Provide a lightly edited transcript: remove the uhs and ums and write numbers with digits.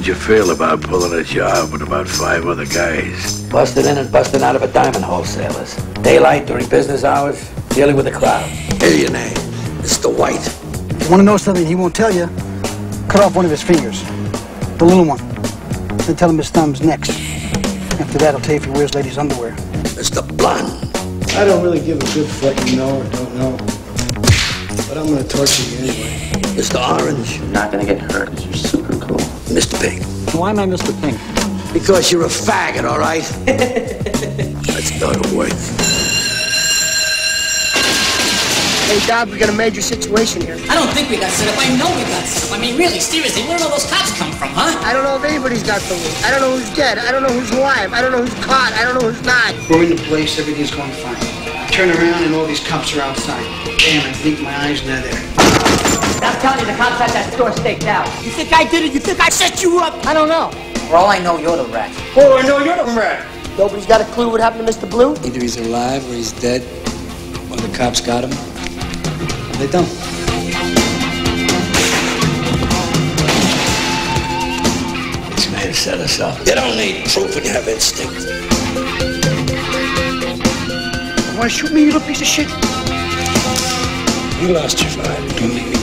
How'd you feel about pulling a job with about 5 other guys? Busting in and busting out of a diamond wholesalers. Daylight during business hours, dealing with a crowd. Here's your name, Mr. White. If you want to know something he won't tell you, cut off one of his fingers. The little one. Then tell him his thumb's next. After that, I'll tell you if he wears ladies' underwear. Mr. Blonde. I don't really give a good fuck you know or don't know. But I'm gonna torture you anyway. Mr. Orange. You're not gonna get hurt because you're super cool. Mr. Pink. Why am I Mr. Pink? Because you're a faggot, all right? Let's go to work. Hey, Doc, we got a major situation here. I don't think we got set up. I know we got set up. I mean, really, seriously, where did all those cops come from, huh? I don't know if anybody's got the loot. I don't know who's dead. I don't know who's alive. I don't know who's caught. I don't know who's not. We're in the place, everything's going fine. I turn around and all these cops are outside. Damn, I blink my eyes and they're there. I'm telling you, the cops had that store staked out. You think I did it? You think I set you up? I don't know. For all I know, you're the rat. Oh, I know you're the rat. Nobody's got a clue what happened to Mr. Blue? Either he's alive or he's dead, or the cops got him. They don't. This may have set us up. You don't need proof when you have instinct. You want to shoot me, you little piece of shit? You lost your vibe. Don't make me